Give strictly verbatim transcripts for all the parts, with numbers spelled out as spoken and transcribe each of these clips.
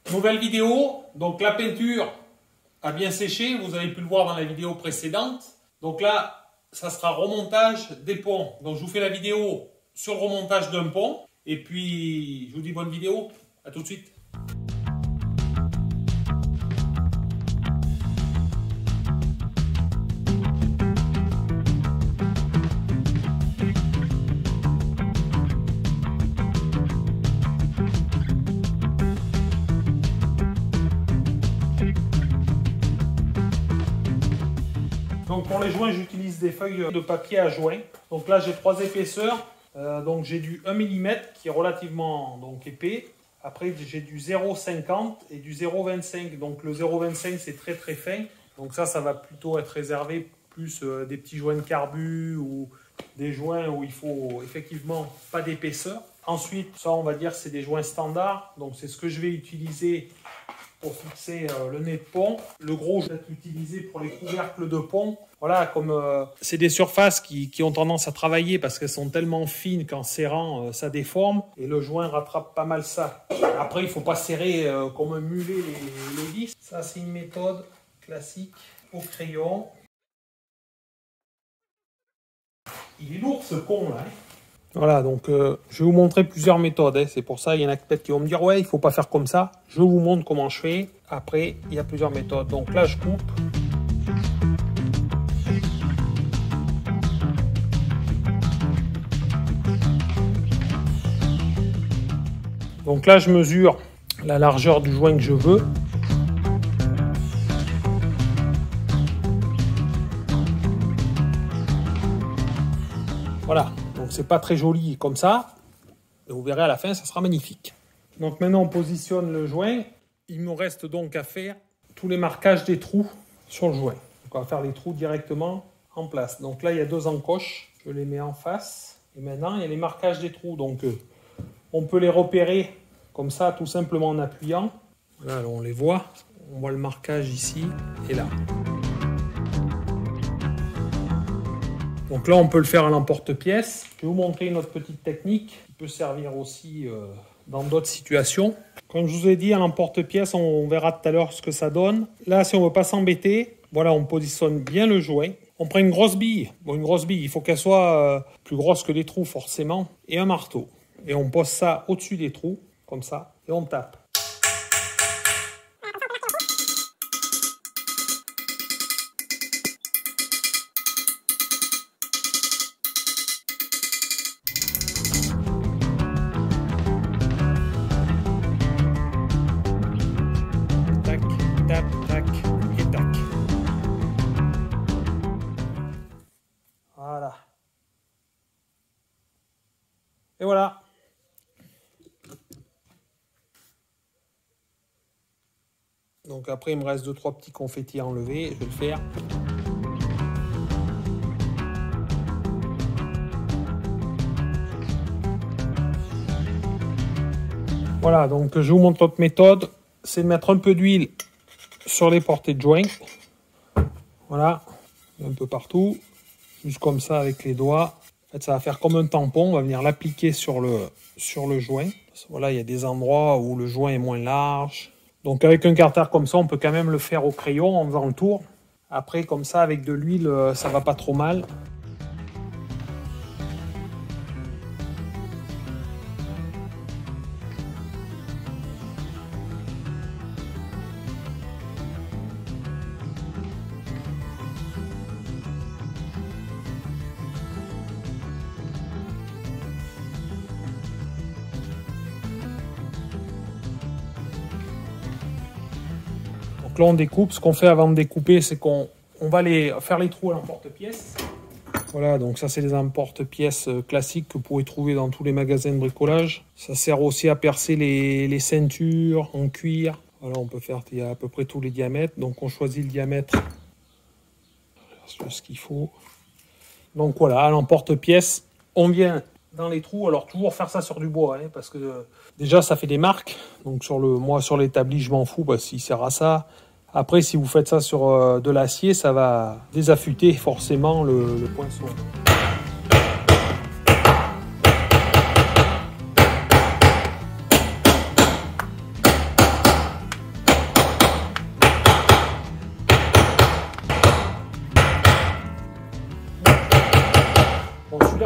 Nouvelle vidéo, donc la peinture a bien séché, vous avez pu le voir dans la vidéo précédente. Donc là, ça sera remontage des ponts. Donc je vous fais la vidéo sur le remontage d'un pont. Et puis, je vous dis bonne vidéo, à tout de suite. Donc pour les joints, j'utilise des feuilles de papier à joint. Donc là, j'ai trois épaisseurs. Euh, donc j'ai du un millimètre qui est relativement donc, épais. Après, j'ai du zéro virgule cinquante et du zéro virgule vingt-cinq. Donc le zéro virgule vingt-cinq, c'est très très fin. Donc ça, ça va plutôt être réservé plus euh, des petits joints de carbu ou des joints où il faut effectivement pas d'épaisseur. Ensuite, ça, on va dire, c'est des joints standards. Donc c'est ce que je vais utiliser pour fixer euh, le nez de pont. Le gros, je vais l'utiliser pour les couvercles de pont. Voilà, comme euh, c'est des surfaces qui, qui ont tendance à travailler parce qu'elles sont tellement fines qu'en serrant, euh, ça déforme. Et le joint rattrape pas mal ça. Après, il ne faut pas serrer euh, comme un mulet les, les vis. Ça, c'est une méthode classique au crayon. Il est lourd ce pont là. Hein. Voilà, donc euh, je vais vous montrer plusieurs méthodes. Hein. C'est pour ça, il y en a peut-être qui vont me dire « Ouais, il ne faut pas faire comme ça ». Je vous montre comment je fais. Après, il y a plusieurs méthodes. Donc là, je coupe. Donc là, je mesure la largeur du joint que je veux. Voilà. Donc c'est pas très joli comme ça, et vous verrez à la fin, ça sera magnifique. Donc maintenant on positionne le joint. Il me reste donc à faire tous les marquages des trous sur le joint. Donc on va faire les trous directement en place. Donc là il y a deux encoches, je les mets en face. Et maintenant il y a les marquages des trous. Donc euh, on peut les repérer comme ça, tout simplement en appuyant. Voilà, on les voit. On voit le marquage ici et là. Donc là, on peut le faire à l'emporte-pièce. Je vais vous montrer une autre petite technique qui peut servir aussi euh, dans d'autres situations. Comme je vous ai dit, à l'emporte-pièce, on, on verra tout à l'heure ce que ça donne. Là, si on ne veut pas s'embêter, voilà, on positionne bien le joint. On prend une grosse bille. Bon, une grosse bille, il faut qu'elle soit euh, plus grosse que les trous, forcément. Et un marteau. Et on pose ça au-dessus des trous, comme ça, et on tape. Tac, tac et tac. Voilà. Et voilà. Donc après, il me reste deux trois petits confettis à enlever. Je vais le faire. Voilà, donc je vous montre l'autre méthode. C'est de mettre un peu d'huile sur les portées de joint. Voilà, un peu partout, juste comme ça avec les doigts. En fait, ça va faire comme un tampon, on va venir l'appliquer sur le, sur le joint. Voilà, il y a des endroits où le joint est moins large. Donc avec un carter comme ça, on peut quand même le faire au crayon en faisant le tour. Après, comme ça, avec de l'huile, ça va pas trop mal. Là, on découpe. Ce qu'on fait avant de découper, c'est qu'on on va les, faire les trous à l'emporte-pièce. Voilà, donc ça, c'est les emporte-pièces classiques que vous pouvez trouver dans tous les magasins de bricolage. Ça sert aussi à percer les, les ceintures en cuir. Voilà, on peut faire il y a à peu près tous les diamètres. Donc, on choisit le diamètre, ce qu'il faut. Donc, voilà, à l'emporte-pièce, on vient dans les trous. Alors, toujours faire ça sur du bois, hein, parce que euh, déjà, ça fait des marques. Donc, sur le, moi, sur l'établi, je m'en fous, parce qu'il sert à ça. Après, si vous faites ça sur euh, de l'acier, ça va désaffûter forcément le, le poinçon.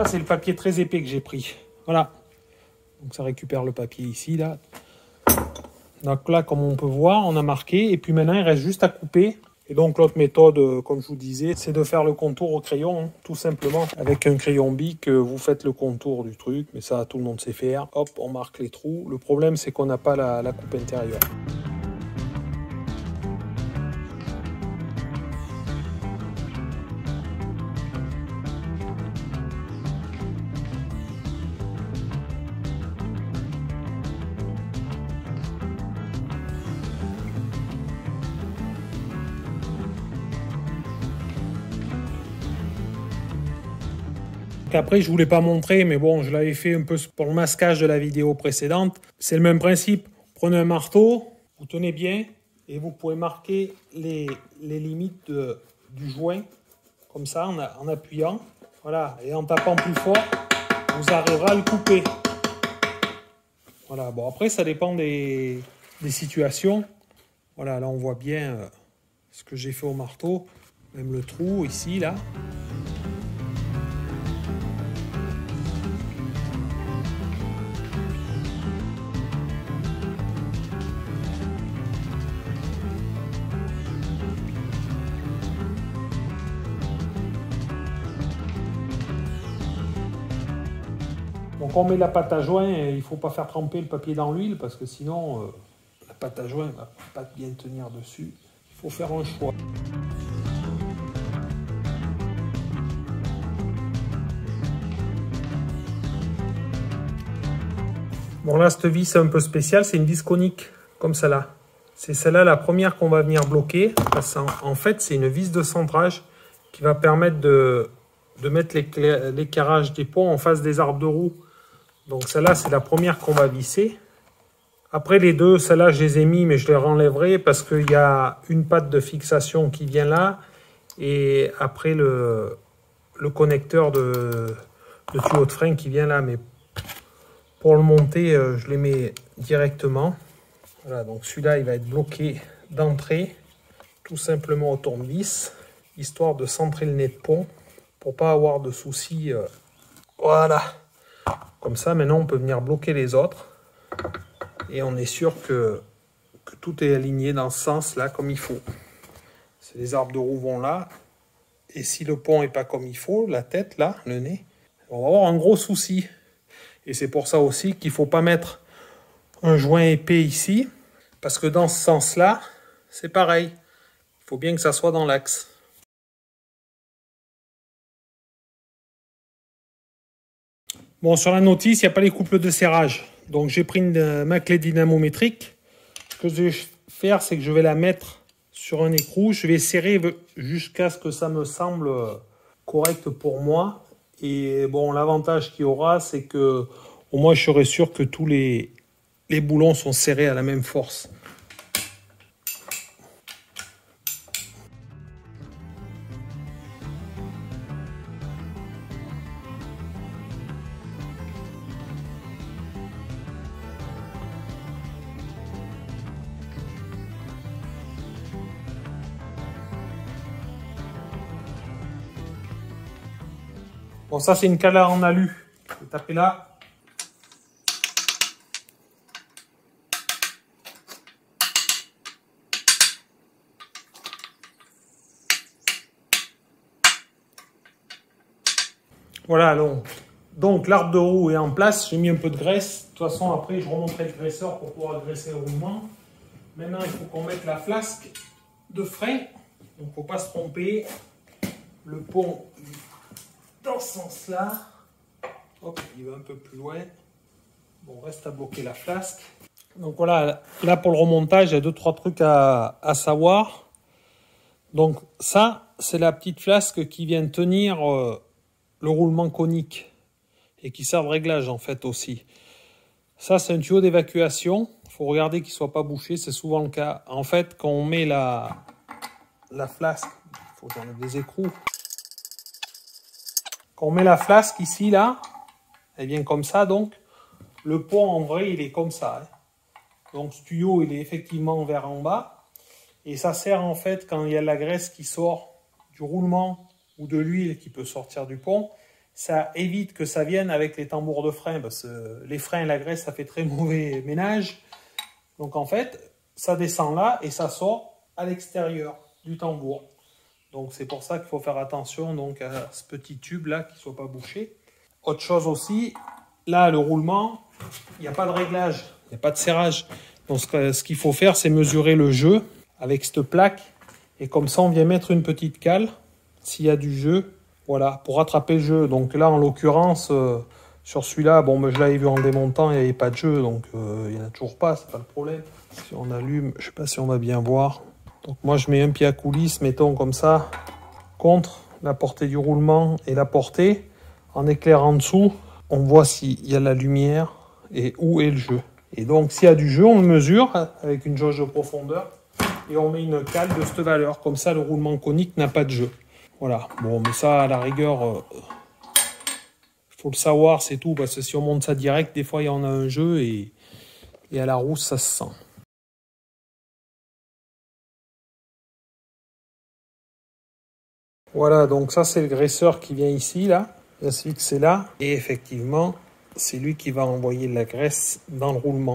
là, c'est le papier très épais que j'ai pris. Voilà. Donc ça récupère le papier ici, là. Donc là, comme on peut voir, on a marqué. Et puis maintenant, il reste juste à couper. Et donc l'autre méthode, comme je vous disais, c'est de faire le contour au crayon, hein, tout simplement. Avec un crayon bic, vous faites le contour du truc. Mais ça, tout le monde sait faire. Hop, on marque les trous. Le problème, c'est qu'on n'a pas la, la coupe intérieure. Après, je voulais pas montrer, mais bon, je l'avais fait un peu pour le masquage de la vidéo précédente. C'est le même principe. Prenez un marteau, vous tenez bien, et vous pouvez marquer les, les limites de, du joint, comme ça, en, en appuyant. Voilà, et en tapant plus fort, vous arriverez à le couper. Voilà, bon, après, ça dépend des, des situations. Voilà, là, on voit bien euh, ce que j'ai fait au marteau. Même le trou, ici, là. Donc on met la pâte à joint et il ne faut pas faire tremper le papier dans l'huile parce que sinon euh, la pâte à joint ne va pas bien tenir dessus. Il faut faire un choix. Bon là cette vis est un peu spéciale, c'est une vis conique comme celle-là. C'est celle-là la première qu'on va venir bloquer. Parce qu'en en fait c'est une vis de centrage qui va permettre de, de mettre l'éclairage des ponts en face des arbres de roue. Donc celle-là, c'est la première qu'on va visser. Après les deux, celle-là, je les ai mis, mais je les renlèverai parce qu'il y a une patte de fixation qui vient là. Et après le, le connecteur de, de tuyau de frein qui vient là. Mais pour le monter, je les mets directement. Voilà, donc celui-là, il va être bloqué d'entrée, tout simplement au tournevis, histoire de centrer le nez de pont pour pas avoir de soucis. Voilà. Comme ça, maintenant, on peut venir bloquer les autres. Et on est sûr que, que tout est aligné dans ce sens-là, comme il faut. Les arbres de roue vont là. Et si le pont n'est pas comme il faut, la tête, là, le nez, on va avoir un gros souci. Et c'est pour ça aussi qu'il ne faut pas mettre un joint épais ici. Parce que dans ce sens-là, c'est pareil. Il faut bien que ça soit dans l'axe. Bon, sur la notice, il n'y a pas les couples de serrage. Donc, j'ai pris une, ma clé dynamométrique. Ce que je vais faire, c'est que je vais la mettre sur un écrou. Je vais serrer jusqu'à ce que ça me semble correct pour moi. Et bon, l'avantage qu'il y aura, c'est que au moins, je serai sûr que tous les, les boulons sont serrés à la même force. Bon, ça, c'est une cale en alu. Je vais taper là. Voilà, donc, donc l'arbre de roue est en place. J'ai mis un peu de graisse. De toute façon, après, je remonterai le graisseur pour pouvoir graisser le roulement. Maintenant, il faut qu'on mette la flasque de frein. Donc, il ne faut pas se tromper. Le pont dans ce sens-là. Hop, il va un peu plus loin. Bon, reste à bloquer la flasque. Donc voilà, là pour le remontage, il y a deux trois trucs à, à savoir. Donc ça, c'est la petite flasque qui vient tenir euh, le roulement conique et qui sert de réglage en fait aussi. Ça, c'est un tuyau d'évacuation. Il faut regarder qu'il ne soit pas bouché, c'est souvent le cas. En fait, quand on met la, la flasque, il faut que j'enlève les écrous. Quand on met la flasque ici, là, elle vient comme ça, donc le pont en vrai, il est comme ça. Hein. Donc ce tuyau, il est effectivement vers en bas. Et ça sert en fait quand il y a de la graisse qui sort du roulement ou de l'huile qui peut sortir du pont. Ça évite que ça vienne avec les tambours de frein, parce que les freins et la graisse, ça fait très mauvais ménage. Donc en fait, ça descend là et ça sort à l'extérieur du tambour. Donc c'est pour ça qu'il faut faire attention donc, à ce petit tube là qui ne soit pas bouché. Autre chose aussi, là le roulement, il n'y a pas de réglage, il n'y a pas de serrage. Donc ce qu'il faut faire, c'est mesurer le jeu avec cette plaque. Et comme ça, on vient mettre une petite cale s'il y a du jeu. Voilà, pour rattraper le jeu. Donc là, en l'occurrence, euh, sur celui-là, bon, ben, je l'avais vu en démontant, il n'y avait pas de jeu. Donc euh, il n'y en a toujours pas, c'est pas le problème. Si on allume, je ne sais pas si on va bien voir. Donc moi, je mets un pied à coulisse, mettons comme ça, contre la portée du roulement et la portée. En éclairant en dessous, on voit s'il y a la lumière et où est le jeu. Et donc, s'il y a du jeu, on le mesure avec une jauge de profondeur et on met une cale de cette valeur. Comme ça, le roulement conique n'a pas de jeu. Voilà. Bon, mais ça, à la rigueur, euh, faut le savoir, c'est tout. Parce que si on monte ça direct, des fois, il y en a un jeu et, et à la rousse, ça se sent. Voilà, donc ça, c'est le graisseur qui vient ici, là. Il va se fixer là. Et effectivement, c'est lui qui va envoyer la graisse dans le roulement.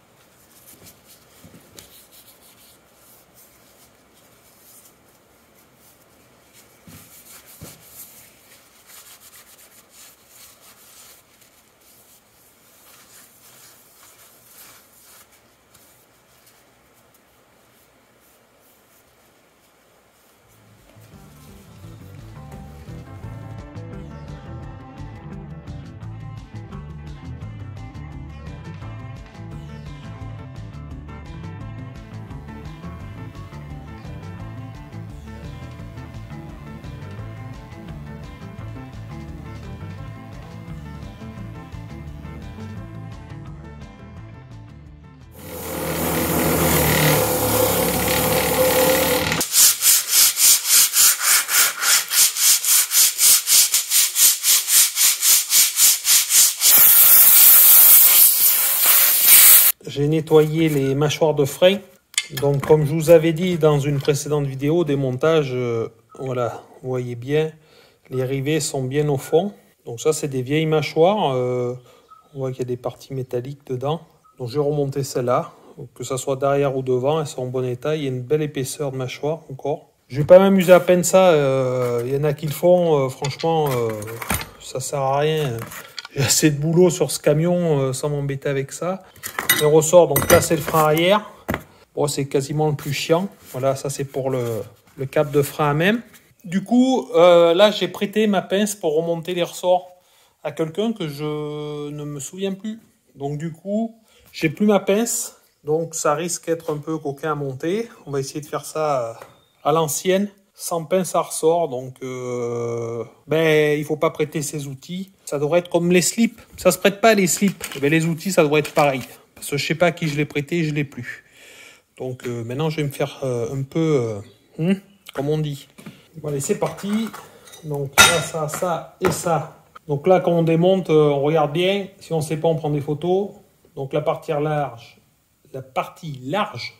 J'ai nettoyé les mâchoires de frein. Donc comme je vous avais dit dans une précédente vidéo, des montages, euh, voilà, vous voyez bien, les rivets sont bien au fond. Donc ça c'est des vieilles mâchoires, euh, on voit qu'il y a des parties métalliques dedans. Donc j'ai remonté celle-là, que ça soit derrière ou devant, elles sont en bon état. Il y a une belle épaisseur de mâchoire encore. Je vais pas m'amuser à peine ça, euh, il y en a qui le font, euh, franchement, euh, ça sert à rien. J'ai assez de boulot sur ce camion euh, sans m'embêter avec ça. Les ressorts, donc là c'est le frein arrière. Bon, c'est quasiment le plus chiant. Voilà, ça c'est pour le, le cap de frein à même. Du coup, euh, là j'ai prêté ma pince pour remonter les ressorts à quelqu'un que je ne me souviens plus. Donc du coup, j'ai plus ma pince. Donc ça risque d'être un peu coquin à monter. On va essayer de faire ça à l'ancienne, sans pince à ressort. Donc euh, ben, il ne faut pas prêter ces outils. Ça devrait être comme les slips. Ça ne se prête pas les slips. Ben, les outils, ça devrait être pareil. Parce que je ne sais pas à qui je l'ai prêté, je ne l'ai plus. Donc euh, maintenant, je vais me faire euh, un peu, euh, hmm, comme on dit. Bon, allez, c'est parti. Donc là, ça, ça et ça. Donc là, quand on démonte, euh, on regarde bien. Si on ne sait pas, on prend des photos. Donc la partie large, la partie large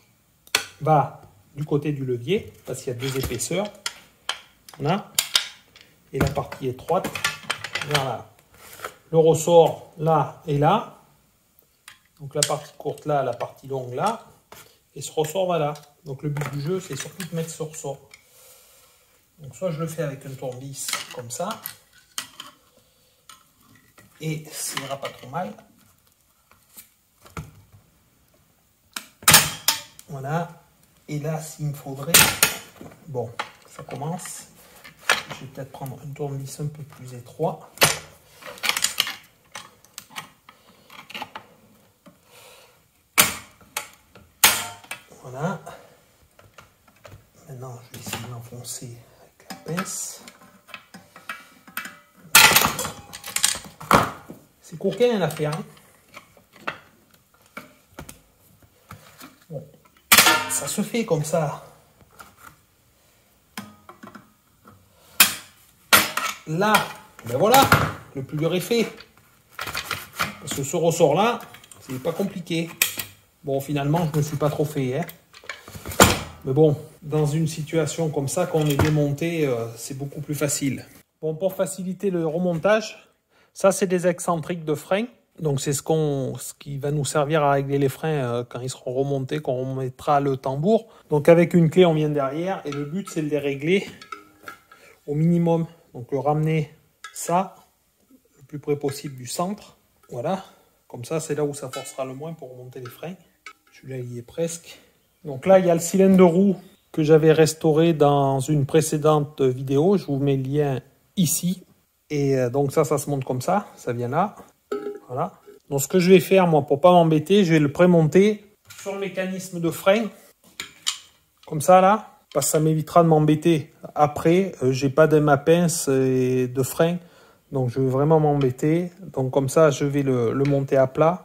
va du côté du levier, parce qu'il y a deux épaisseurs. Voilà. Et la partie étroite, voilà. Le ressort là et là. Donc la partie courte là, la partie longue là. Et ce ressort va là. Donc le but du jeu, c'est surtout de mettre ce ressort. Donc soit je le fais avec un tournevis comme ça. Et ça ira pas trop mal. Voilà. Et là, s'il me faudrait... Bon, ça commence. Je vais peut-être prendre un tournevis un peu plus étroit. Voilà. Maintenant, je vais essayer de l'enfoncer avec la pince. C'est coquin l'affaire. Hein. Bon, ça se fait comme ça. Là, ben voilà, le plus dur est fait. Parce que ce ressort-là, c'est pas compliqué. Bon, finalement, je ne me suis pas trop fait. Hein. Mais bon, dans une situation comme ça, quand on est démonté, euh, c'est beaucoup plus facile. Bon, pour faciliter le remontage, ça c'est des excentriques de frein. Donc c'est ce, qu'on, ce qui va nous servir à régler les freins euh, quand ils seront remontés, quand on remettra le tambour. Donc avec une clé, on vient derrière et le but c'est de les régler au minimum. Donc le ramener ça le plus près possible du centre. Voilà, comme ça c'est là où ça forcera le moins pour remonter les freins. Celui-là il y est presque. Donc là il y a le cylindre de roue que j'avais restauré dans une précédente vidéo. Je vous mets le lien ici. Et euh, donc ça, ça se monte comme ça, ça vient là. Voilà. Donc ce que je vais faire, moi, pour pas m'embêter, je vais le prémonter sur le mécanisme de frein. Comme ça, là. Parce que ça m'évitera de m'embêter. Après, euh, j'ai pas de ma pince et de frein. Donc je vais vraiment m'embêter. Donc comme ça, je vais le, le monter à plat.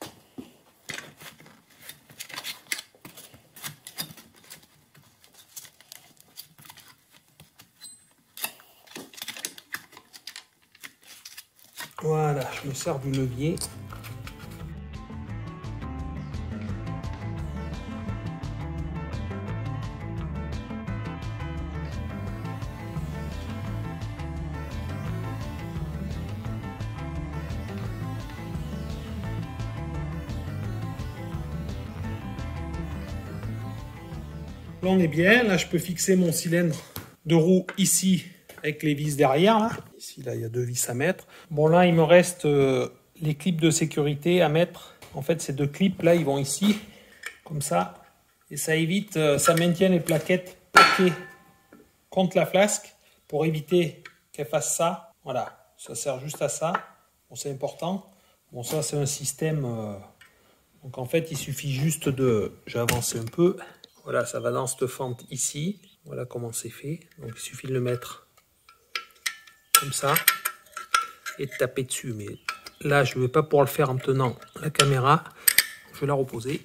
Voilà, je me sers du levier. Là on est bien, là je peux fixer mon cylindre de roue ici avec les vis derrière. Là. Ici là il y a deux vis à mettre. Bon là il me reste euh, les clips de sécurité à mettre. En fait ces deux clips là ils vont ici, comme ça. Et ça évite, euh, ça maintient les plaquettes plaquées contre la flasque pour éviter qu'elle fasse ça. Voilà, ça sert juste à ça. Bon c'est important. Bon ça c'est un système, euh... donc en fait il suffit juste de, j'ai avancé un peu. Voilà, ça va dans cette fente ici. Voilà comment c'est fait. Donc il suffit de le mettre comme ça et de taper dessus. Mais là, je ne vais pas pouvoir le faire en tenant la caméra. Je vais la reposer.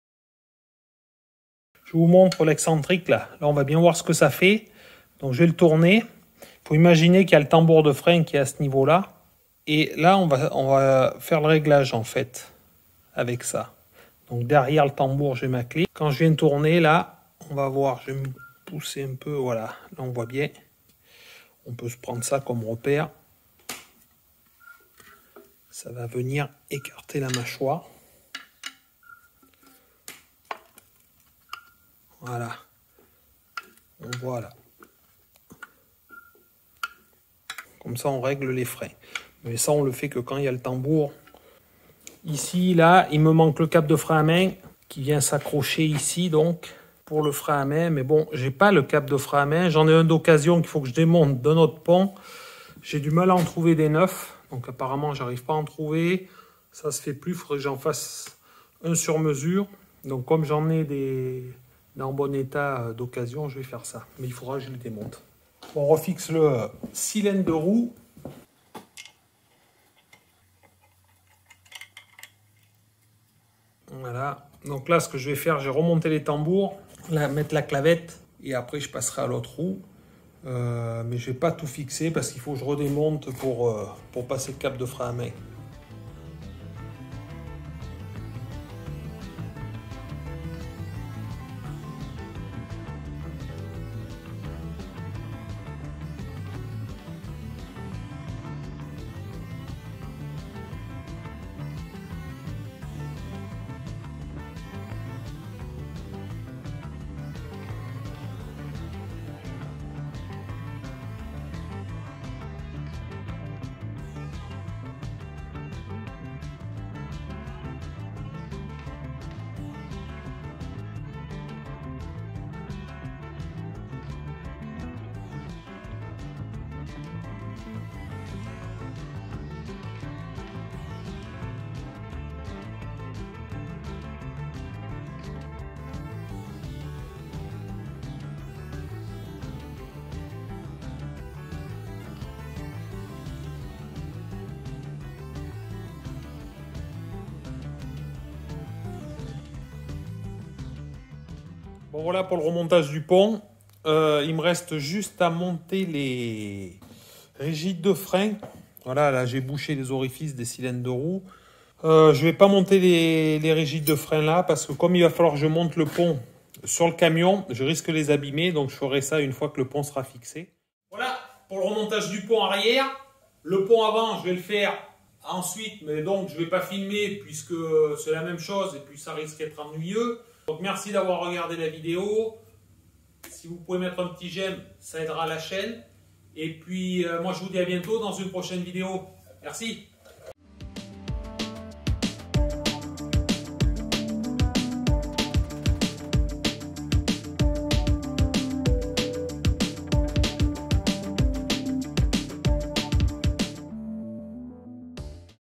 Je vous montre l'excentrique là. Là, on va bien voir ce que ça fait. Donc je vais le tourner. Il faut imaginer qu'il y a le tambour de frein qui est à ce niveau-là. Et là, on va, on va faire le réglage en fait avec ça. Donc derrière le tambour, j'ai ma clé. Quand je viens de tourner, là, on va voir, je vais me pousser un peu, voilà, là on voit bien. On peut se prendre ça comme repère. Ça va venir écarter la mâchoire. Voilà. On voit là. Comme ça, on règle les freins. Mais ça, on le fait que quand il y a le tambour. Ici, là, il me manque le cap de frein à main qui vient s'accrocher ici, donc, pour le frein à main. Mais bon, j'ai pas le cap de frein à main. J'en ai un d'occasion qu'il faut que je démonte d'un autre pont. J'ai du mal à en trouver des neufs. Donc, apparemment, j'arrive pas à en trouver. Ça se fait plus. Il faudrait que j'en fasse un sur mesure. Donc, comme j'en ai des en bon état d'occasion, je vais faire ça. Mais il faudra que je le démonte. On refixe le cylindre de roue. Voilà, donc là ce que je vais faire, j'ai remonté les tambours, là, mettre la clavette et après je passerai à l'autre roue. Euh, mais je ne vais pas tout fixer parce qu'il faut que je redémonte pour, euh, pour passer le cap de frein à main. Bon voilà pour le remontage du pont. Euh, il me reste juste à monter les rigides de frein. Voilà, là j'ai bouché les orifices des cylindres de roue. Euh, je ne vais pas monter les, les rigides de frein là parce que comme il va falloir que je monte le pont sur le camion, je risque de les abîmer. Donc je ferai ça une fois que le pont sera fixé. Voilà, pour le remontage du pont arrière. Le pont avant, je vais le faire ensuite, mais donc je ne vais pas filmer puisque c'est la même chose et puis ça risque d'être ennuyeux. Donc merci d'avoir regardé la vidéo. Si vous pouvez mettre un petit j'aime, ça aidera la chaîne. Et puis euh, moi je vous dis à bientôt dans une prochaine vidéo. Merci.